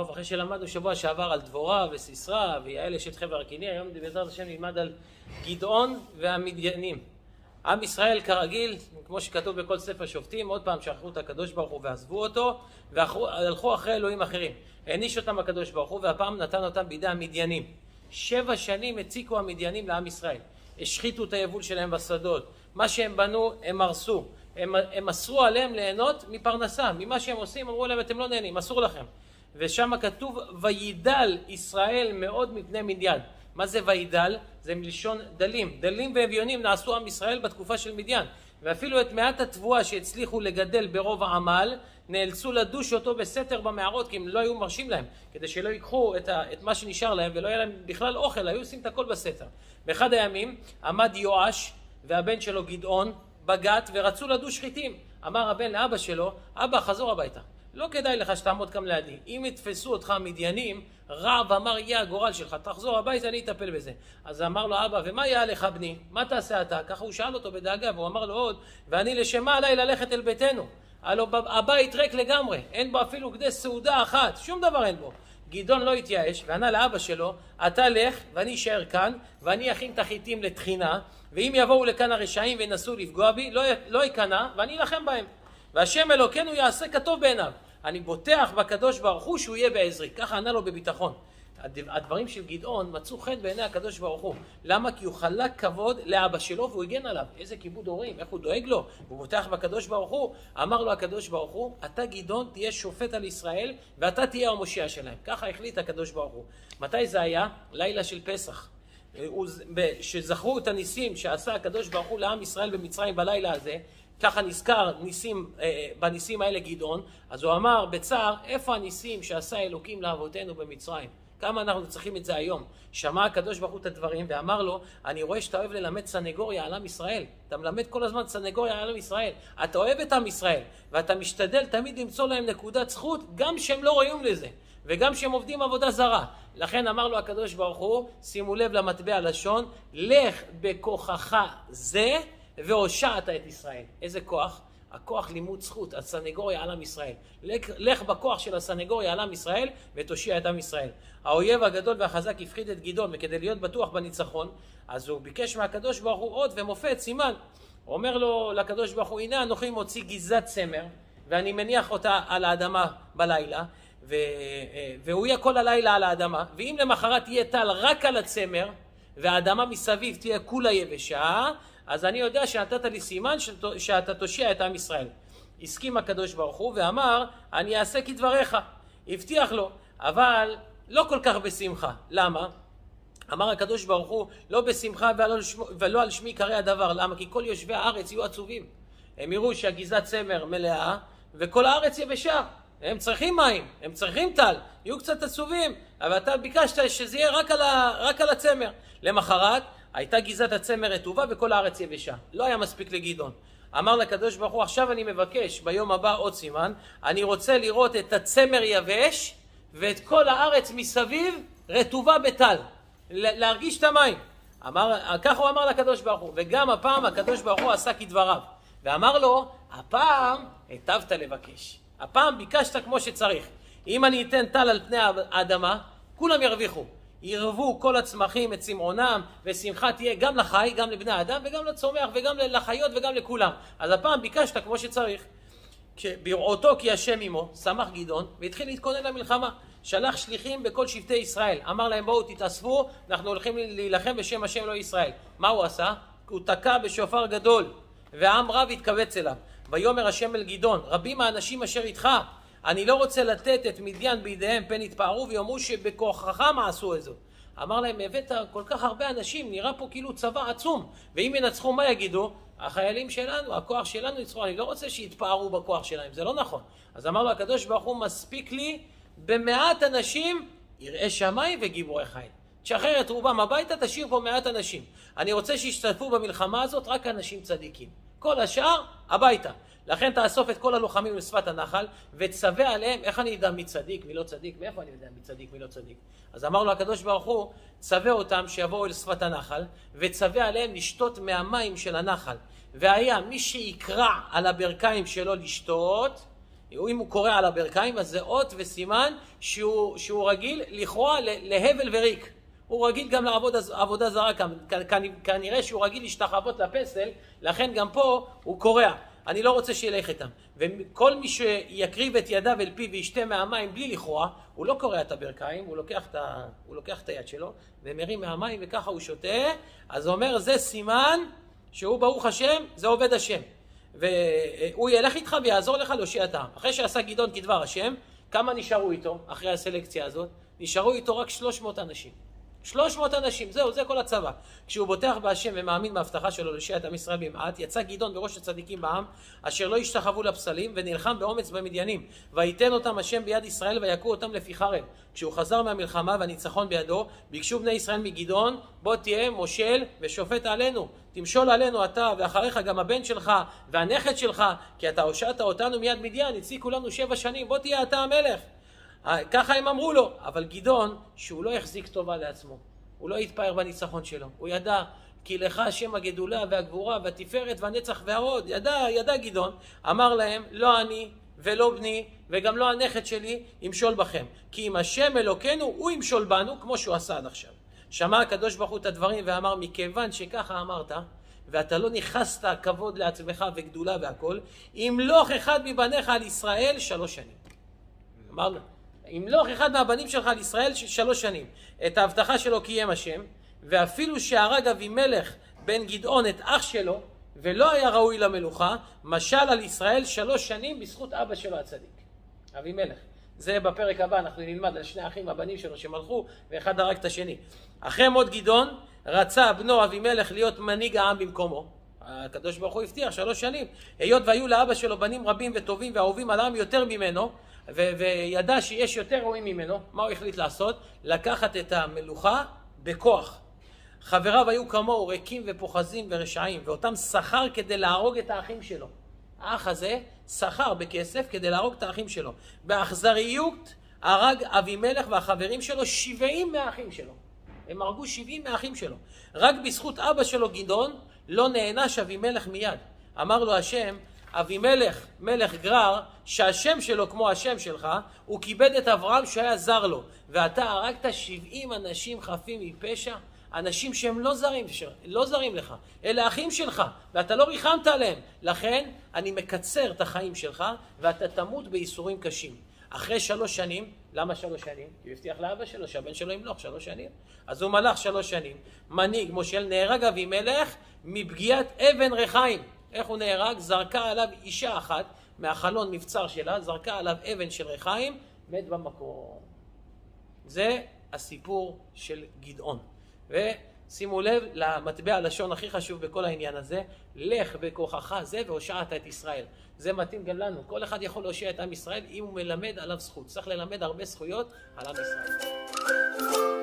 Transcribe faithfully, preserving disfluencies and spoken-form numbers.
טוב, אחרי שלמדנו שבוע שעבר על דבורה וסיסרא ויעל אשת חבר הקיני, היום בעזרת השם נלמד על גדעון והמדיינים. עם ישראל כרגיל, כמו שכתוב בכל ספר שופטים, עוד פעם שכחו את הקדוש ברוך הוא ועזבו אותו, והלכו אחרי אלוהים אחרים. העניש אותם הקדוש ברוך הוא, והפעם נתן אותם בידי המדיינים. שבע שנים הציקו המדיינים לעם ישראל. השחיתו את היבול שלהם בשדות. מה שהם בנו, הם הרסו. הם, הם אסרו עליהם ליהנות מפרנסה. ממה שהם עושים, אמרו להם, אתם לא נהנים, אסור לכם. ושם כתוב, וידל ישראל מאוד מפני מדיין. מה זה וידל? זה מלשון דלים. דלים ואביונים נעשו עם ישראל בתקופה של מדיין. ואפילו את מעט התבואה שהצליחו לגדל ברוב העמל, נאלצו לדוש אותו בסתר במערות, כי הם לא היו מרשים להם, כדי שלא ייקחו את, ה, את מה שנשאר להם, ולא היה להם בכלל אוכל, היו עושים את הכל בסתר. באחד הימים עמד יואש והבן שלו גדעון בגת, ורצו לדוש שחיטים. אמר הבן לאבא שלו, אבא חזור הביתה. לא כדאי לך שתעמוד כאן לידי. אם יתפסו אותך המדיינים, רע ואמר יהיה הגורל שלך, תחזור הביתה, אני אטפל בזה. אז אמר לו אבא, ומה יהיה לך בני? מה תעשה אתה? ככה הוא שאל אותו בדאגה, והוא אמר לו עוד, ואני לשמה עליי ללכת אל ביתנו. הלוא הבית ריק לגמרי, אין בו אפילו כדי סעודה אחת, שום דבר אין בו. גדעון לא התייאש, וענה לאבא שלו, אתה לך ואני אשאר כאן, ואני אכין את החיטים לתחינה, ואם יבואו לכאן הרשעים וינסו לפגוע בי, לא, לא ייכנע, ואני אלחם בהם. והשם אלוקינו יעשה כטוב בעיניו. אני בוטח בקדוש ברוך הוא שהוא יהיה בעזרי. ככה ענה לו בביטחון. הדברים של גדעון מצאו חן בעיני הקדוש ברוך הוא. למה? כי הוא חלק כבוד לאבא שלו והוא הגן עליו. איזה כיבוד הורים, איך הוא דואג לו. הוא בוטח בקדוש ברוך הוא. אמר לו הקדוש ברוך הוא, אתה גדעון תהיה שופט על ישראל ואתה תהיה המושיע שלהם. ככה החליט הקדוש ברוך הוא. מתי זה היה? לילה של פסח. שזכרו את הניסים שעשה הקדוש ברוך הוא לעם ישראל במצרים בלילה הזה, ככה נזכר ניסים, בניסים האלה גדעון, אז הוא אמר בצער, איפה הניסים שעשה אלוקים לאבותינו במצרים? כמה אנחנו צריכים את זה היום? שמע הקדוש ברוך הוא את הדברים ואמר לו, אני רואה שאתה אוהב ללמד סנגוריה על עם ישראל. אתה מלמד כל הזמן סנגוריה על עם ישראל. אתה אוהב את עם ישראל, ואתה משתדל תמיד למצוא להם נקודת זכות, גם שהם לא ראויים לזה, וגם שהם עובדים עבודה זרה. לכן אמר לו הקדוש ברוך הוא, שימו לב למטבע לשון, לך בכוחך זה, והושעת את ישראל. איזה כוח? הכוח לימוד זכות, הסנגוריה על עם ישראל. לך, לך בכוח של הסנגוריה על עם ישראל ותושיע את עם ישראל. האויב הגדול והחזק הפחיד את גדעון, וכדי להיות בטוח בניצחון, אז הוא ביקש מהקדוש ברוך הוא עוד ומופת, סימן. הוא אומר לו לקדוש ברוך הוא, הנה אנוכי מוציא גזת צמר, ואני מניח אותה על האדמה בלילה, ו... והוא יהיה כל הלילה על האדמה, ואם למחרת תהיה טל רק על הצמר, והאדמה מסביב תהיה כולה יבשה, אז אני יודע שנתת לי סימן שאתה תושיע את עם ישראל. הסכים הקדוש ברוך הוא ואמר, אני אעשה כדבריך. הבטיח לו, אבל לא כל כך בשמחה. למה? אמר הקדוש ברוך הוא, לא בשמחה ולא, ולא על שמי קרא הדבר. למה? כי כל יושבי הארץ יהיו עצובים. הם יראו שהגזת צמר מלאה וכל הארץ יבשה. הם צריכים מים, הם צריכים טל, יהיו קצת עצובים, אבל אתה ביקשת שזה יהיה רק על, ה, רק על הצמר. למחרת, הייתה גזת הצמר רטובה וכל הארץ יבשה. לא היה מספיק לגדעון. אמר לקדוש ברוך הוא, עכשיו אני מבקש ביום הבא עוד סימן, אני רוצה לראות את הצמר יבש ואת כל הארץ מסביב רטובה בטל. להרגיש את המים. אמר, כך הוא אמר לקדוש ברוך הוא. וגם הפעם הקדוש ברוך הוא עשה כדבריו. ואמר לו, הפעם היטבת לבקש. הפעם ביקשת כמו שצריך. אם אני אתן טל על פני האדמה, כולם ירוויחו. ירבו כל הצמחים את צמאונם, ושמחה תהיה גם לחי, גם לבני האדם, וגם לצומח, וגם לחיות, וגם לכולם. אז הפעם ביקשת כמו שצריך. בראותו כי השם עמו, שמח גדעון, והתחיל להתכונן למלחמה. שלח שליחים בכל שבטי ישראל. אמר להם, בואו תתאספו, אנחנו הולכים להילחם בשם השם לא ישראל. מה הוא עשה? הוא תקע בשופר גדול, והעם רב התכווץ אליו. ויאמר השם אל גדעון, רבים האנשים אשר איתך, אני לא רוצה לתת את מדיין בידיהם, פן יתפארו ויאמרו שבכוחך מה עשו את זה. אמר להם, הבאת כל כך הרבה אנשים, נראה פה כאילו צבא עצום, ואם ינצחו מה יגידו? החיילים שלנו, הכוח שלנו יצחו, אני לא רוצה שיתפארו בכוח שלהם, זה לא נכון. אז אמר לו הקדוש ברוך הוא, מספיק לי במעט אנשים יראה שמיים וגיבורי חיל. תשחרר את רובם הביתה, תשאיר פה מעט אנשים. אני רוצה שישתתפו במלחמה הזאת רק אנשים צדיקים. כל השאר הביתה. לכן תאסוף את כל הלוחמים לשפת הנחל וצווה עליהם, איך אני יודע מי צדיק, מי לא צדיק, מאיפה אני יודע מי צדיק, מי לא צדיק. אז אמר לו הקדוש ברוך הוא, צווה אותם שיבואו אל שפת הנחל וצווה עליהם לשתות מהמים של הנחל. והיה מי שיקרע על הברכיים שלו לשתות, אם הוא קורא על הברכיים, אז זה אות וסימן שהוא, שהוא רגיל לכרוע להבל וריק. הוא רגיל גם לעבוד עבודה זרה, כנראה שהוא רגיל להשתחוות לפסל, לכן גם פה הוא קורע. אני לא רוצה שילך איתם. וכל מי שיקריב את ידיו אל פיו וישתה מהמים בלי לכרוע, הוא לא קורע את הברכיים, הוא לוקח את, ה... הוא לוקח את היד שלו ומרים מהמים וככה הוא שותה. אז הוא אומר, זה סימן שהוא ברוך השם, זה עובד השם. והוא ילך איתך ויעזור לך להושיע את העם. אחרי שעשה גדעון כדבר השם, כמה נשארו איתו אחרי הסלקציה הזאת? נשארו איתו רק שלוש מאות אנשים. שלוש מאות אנשים, זהו, זה כל הצבא. כשהוא בוטח בהשם ומאמין בהבטחה שלו להושיע את עם ישראל במעט, יצא גדעון בראש הצדיקים בעם, אשר לא השתחוו לפסלים, ונלחם באומץ במדיינים. וייתן אותם השם ביד ישראל, ויכו אותם לפי חרב. כשהוא חזר מהמלחמה והניצחון בידו, ביקשו בני ישראל מגדעון, בוא תהיה מושל ושופט עלינו. תמשול עלינו אתה, ואחריך גם הבן שלך והנכד שלך, כי אתה הושעת אותנו מיד מדיין, הציקו לנו שבע שנים, בוא תהיה אתה המלך. ככה הם אמרו לו, אבל גדעון, שהוא לא יחזיק טובה לעצמו, הוא לא יתפאר בניצחון שלו, הוא ידע, כי לך השם הגדולה והגבורה והתפארת והנצח וההוד, ידע, ידע גדעון, אמר להם, לא אני ולא בני וגם לא הנכד שלי ימשול בכם, כי אם השם אלוקינו הוא ימשול בנו כמו שהוא עשה עד עכשיו. שמע הקדוש ברוך הוא את הדברים ואמר, מכיוון שככה אמרת, ואתה לא נכנסת כבוד לעצמך וגדולה והכל, ימלוך אחד מבניך על ישראל שלוש שנים. אמר לו, ימלוך אחד מהבנים שלך על ישראל שלוש שנים. את ההבטחה שלו קיים השם, ואפילו שהרג אבימלך בן גדעון את אח שלו, ולא היה ראוי למלוכה, משל על ישראל שלוש שנים בזכות אבא שלו הצדיק, אבימלך. זה בפרק הבא, אנחנו נלמד על שני אחים הבנים שלו שמלכו, ואחד הרג את השני. אחרי מות גדעון, רצה בנו אבימלך להיות מנהיג העם במקומו. הקדוש ברוך הוא הבטיח שלוש שנים. היות והיו לאבא שלו בנים רבים וטובים ואהובים על העם יותר ממנו, ו- וידע שיש יותר ראויים ממנו, מה הוא החליט לעשות? לקחת את המלוכה בכוח. חבריו היו כמוהו ריקים ופוחזים ורשעים, ואותם שכר כדי להרוג את האחים שלו. האח הזה שכר בכסף כדי להרוג את האחים שלו. באכזריות הרג אבימלך והחברים שלו שבעים מהאחים שלו. הם הרגו שבעים מהאחים שלו. רק בזכות אבא שלו גדעון לא נענש אבימלך מיד. אמר לו השם, אבימלך מלך גרר, שהשם שלו כמו השם שלך, הוא כיבד את אברהם שהיה זר לו, ואתה הרגת שבעים אנשים חפים מפשע, אנשים שהם לא זרים, לא זרים לך, אלה אחים שלך, ואתה לא ריחמת עליהם. לכן אני מקצר את החיים שלך, ואתה תמות בייסורים קשים. אחרי שלוש שנים, למה שלוש שנים? כי הוא הבטיח לאבא שלו שהבן שלו ימלוך שלוש שנים. אז הוא מלך שלוש שנים. מנהיג מושל, נהרג אבימלך מפגיעת אבן רחיים. איך הוא נהרג? זרקה עליו אישה אחת מהחלון מבצר שלה, זרקה עליו אבן של רחיים, מת במקום. זה הסיפור של גדעון. ושימו לב למטבע הלשון הכי חשוב בכל העניין הזה, לך בכוחך זה והושעת את ישראל. זה מתאים גם לנו. כל אחד יכול להושיע את עם ישראל אם הוא מלמד עליו זכות. צריך ללמד הרבה זכויות על עם ישראל.